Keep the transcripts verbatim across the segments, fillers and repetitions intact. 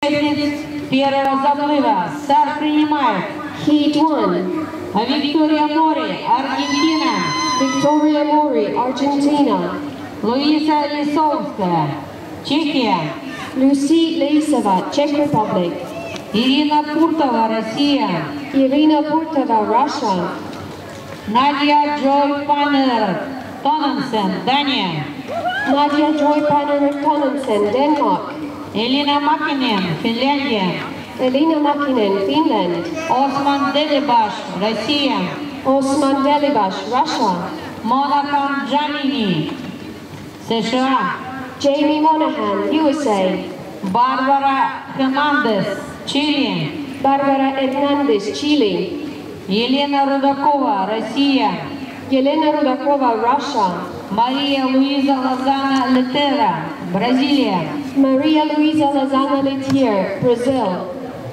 первого заплыва. Старт принимает. Heat one. Виктория Мори, Аргентина. Victoria Mori, Argentina. Луиза Лисовская, Чехия. Lucy Lisova, Czech Republic. Ирина Пуртова, Россия. Irina Purtova, Russia. Надя Джой Паннер, Тонненсен, Дания. Nadia Joy Panner Tonnensen, Denmark. Элина Макинен, Финляндия. Elina Makinen, Finland. Осман Делибаш, Россия. Osman Delibash, Russia. Монахан Джанини, США. Jamie Monahan, U S A. Барбара Хернандес, Чили. Barbara Hernandez, Chile. Елена Рудакова, Россия. Yelena Rudakova, Russia. Мария Луиза Лозана Летера, Бразилия. Maria Luisa Lozana Letier, Brazil.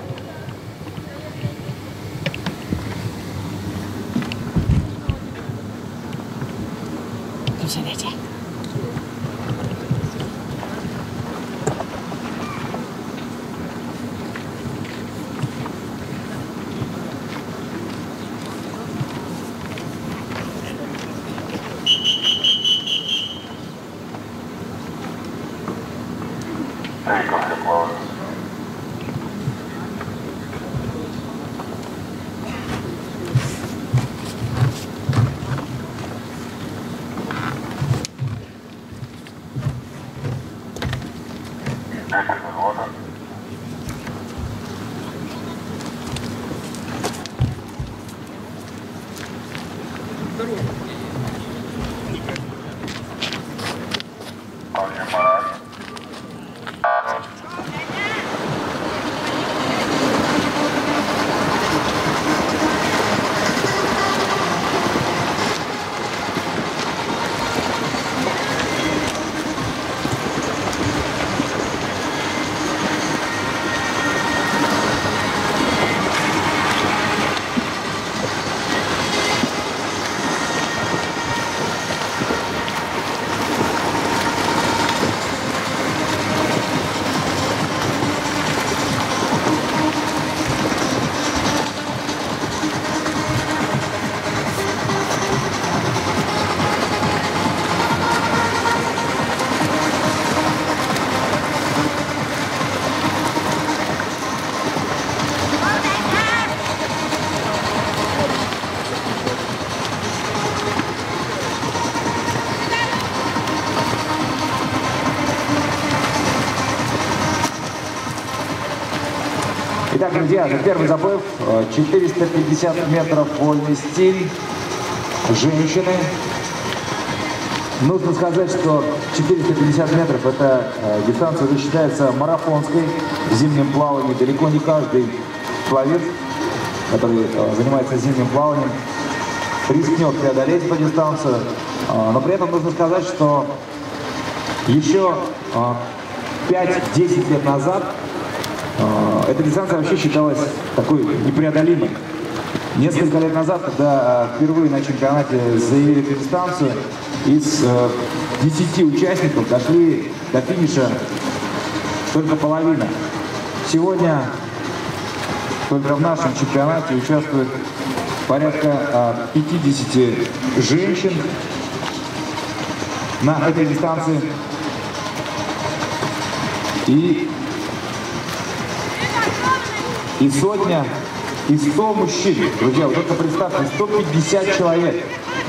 Итак, друзья, это первый заплыв, четыреста пятьдесят метров вольный стиль, женщины. Нужно сказать, что четыреста пятьдесят метров это э, дистанция уже считается марафонской в зимнем плавании. Далеко не каждый пловец, который э, занимается зимним плаванием, рискнет преодолеть эту дистанцию. Э, но при этом нужно сказать, что еще э, пять-десять лет назад эта дистанция вообще считалась такой непреодолимой. Несколько лет назад, когда впервые на чемпионате заявили эту дистанцию, из десяти участников дошли до финиша только половина. Сегодня только в нашем чемпионате участвует порядка пятидесяти женщин на этой дистанции. И И сотня, и сто мужчин. Друзья, вот только представьте, сто пятьдесят человек.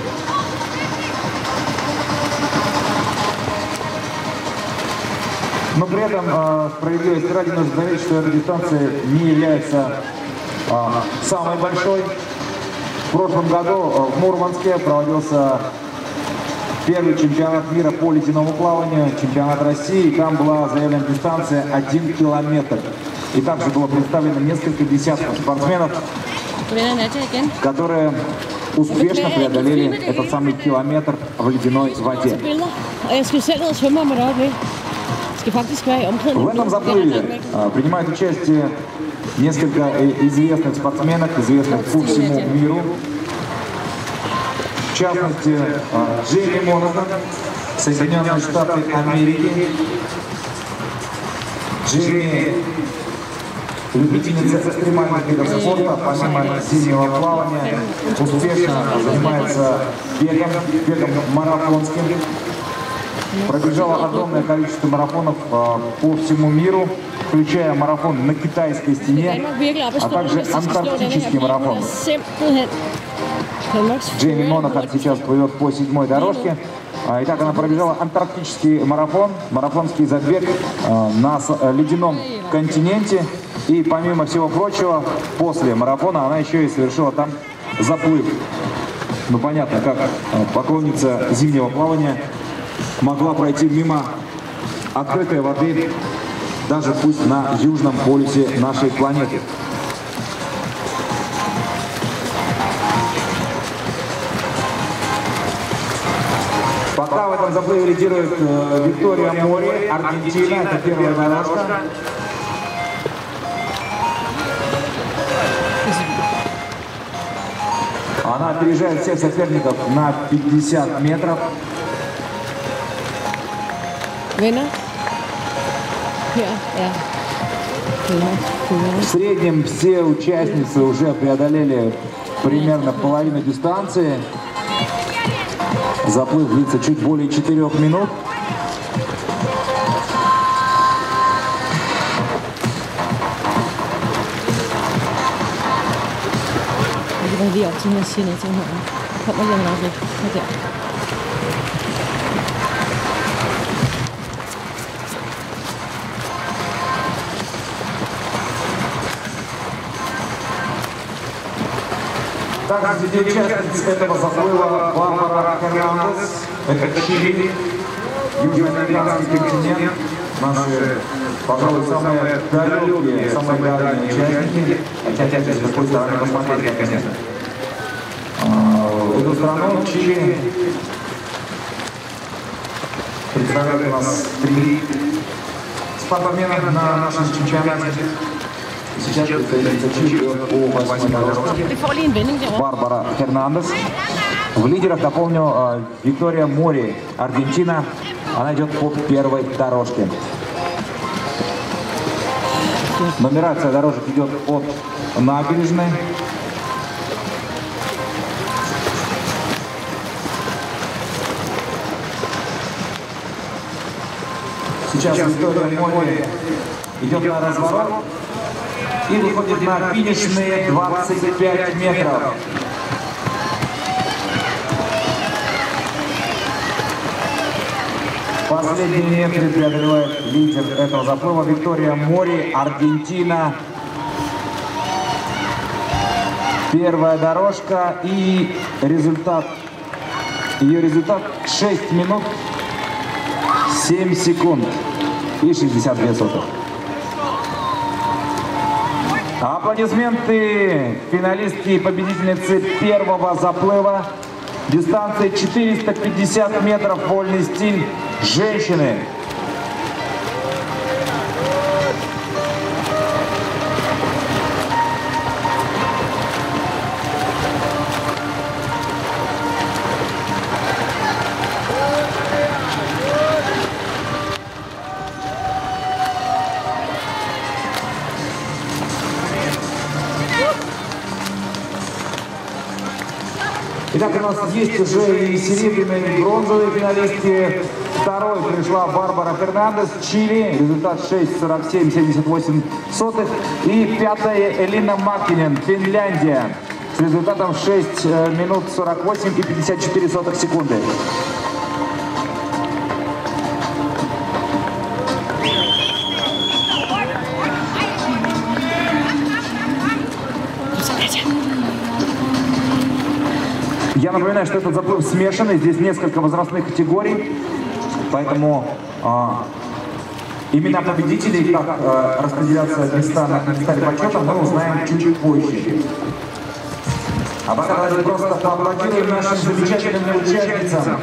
Но при этом, э, справедливости ради, нужно заметить, что эта дистанция не является э, самой большой. В прошлом году э, в Мурманске проводился первый чемпионат мира по ледяному плаванию, чемпионат России. И там была заявлена дистанция один километр. И также было представлено несколько десятков спортсменов, которые успешно преодолели этот самый километр в ледяной воде. В этом заплыве принимают участие несколько известных спортсменок, известных по всему миру. В частности, Джейми Монахан, Соединенные Штаты Америки, Джейми любительница экстремальных видов спорта, помимо зимнего плавания, успешно занимается бегом, бегом марафонским. Пробежала огромное количество марафонов по всему миру, включая марафон на китайской стене, а также антарктический марафон. Джейми Монахарт сейчас плывет по седьмой дорожке. Итак, она пробежала антарктический марафон, марафонский забег на ледяном континенте. И помимо всего прочего, после марафона она еще и совершила там заплыв. Ну понятно, как поклонница зимнего плавания могла пройти мимо открытой воды, даже пусть на южном полюсе нашей планеты. Пока в этом заплыве лидирует э, Виктория Мори, Аргентина, это первая дорожка. Она опережает всех соперников на пятьдесят метров. В среднем все участницы уже преодолели примерно половину дистанции. Заплыв длится чуть более четырех минут. Также среди участниц этого заплыва Барбара Фернандес, это Чили, южноамериканский континент, наши, пожалуй, самые далекие, самые дальние участники, хотя, опять же, с какой стороны посмотреть, конечно. Эту страну, Чили, представляют у нас три спортсмена на нашем чемпионате. Сейчас представляется Чили по восьмой дорожке. Барбара Фернандес. В лидерах, напомню, Виктория Мори, Аргентина. Она идет по первой дорожке. Нумерация дорожек идет от набережной. Сейчас Виктория Мори идет на разворот и выходит на финишные двадцать пять метров. Последние метры преодолевает лидер этого заплыва Виктория Мори, Аргентина. Первая дорожка и результат, ее результат шесть минут семь секунд и шестьдесят две сотых. Аплодисменты финалистки и победительницы первого заплыва. Дистанция четыреста пятьдесят метров, вольный стиль, женщины. Итак, у нас есть уже и серебряные, и бронзовые финалистки. Второй пришла Барбара Фернандес, Чили, результат шесть сорок семь семьдесят восемь сотых. И пятая Элина Маккинен, Финляндия, с результатом шесть минут сорок восемь и пятьдесят четыре сотых секунды. Я напоминаю, что этот заплыв смешанный, здесь несколько возрастных категорий, поэтому а, имена победителей, как а, распределяться места на пьедестале почета, мы узнаем чуть позже. А пока давайте просто поаплодируем нашим замечательным участницам.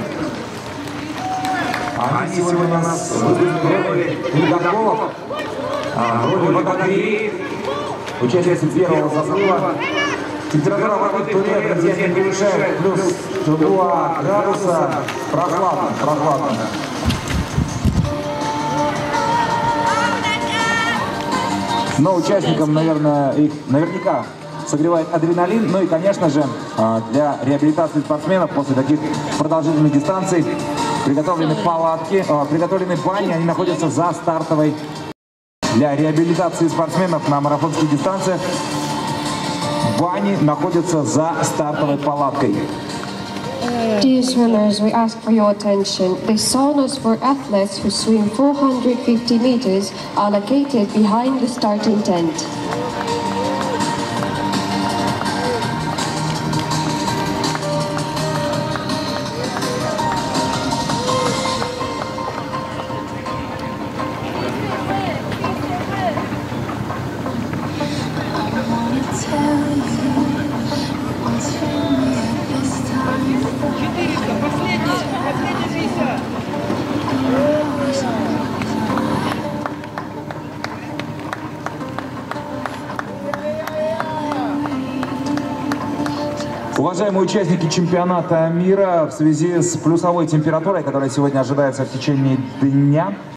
Они сегодня у нас выступили в роли ледоколов, в роли богатырей, участницы первого заплыва. Температура воды в Туре, друзья, не превышает плюс два градуса. Прохладно, прохладно. Но участникам, наверное, их наверняка согревает адреналин. Ну и, конечно же, для реабилитации спортсменов после таких продолжительных дистанций приготовлены палатки, приготовлены бани, они находятся за стартовой. Для реабилитации спортсменов на марафонских дистанциях бани находятся за стартовой палаткой. Dear swimmers, we ask for your attention. The saunas for athletes who swim four hundred fifty meters are located behind the starting tent. Уважаемые участники чемпионата мира, в связи с плюсовой температурой, которая сегодня ожидается в течение дня,